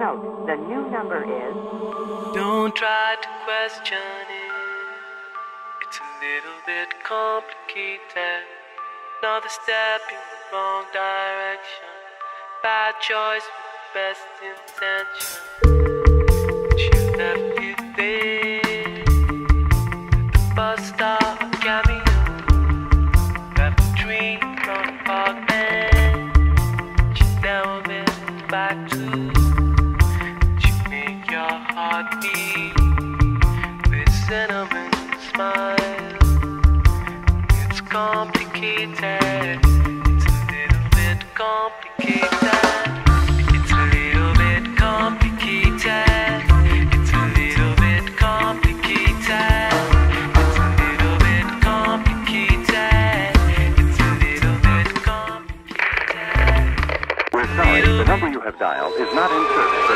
note, the new number is... Don't try to question it. It's a little bit complicated. Another step in the wrong direction. Bad choice with best intention. She left it there at the bus stop cameo. Left a dream from a park bench. She's never been back to. She make your heart beat with cinnamon smile. It's complicated. It's a little bit complicated. It's a little bit complicated. It's a little bit complicated. It's a little bit complicated. It's a little bit complicated. We're sorry, the number you have dialed is not in service.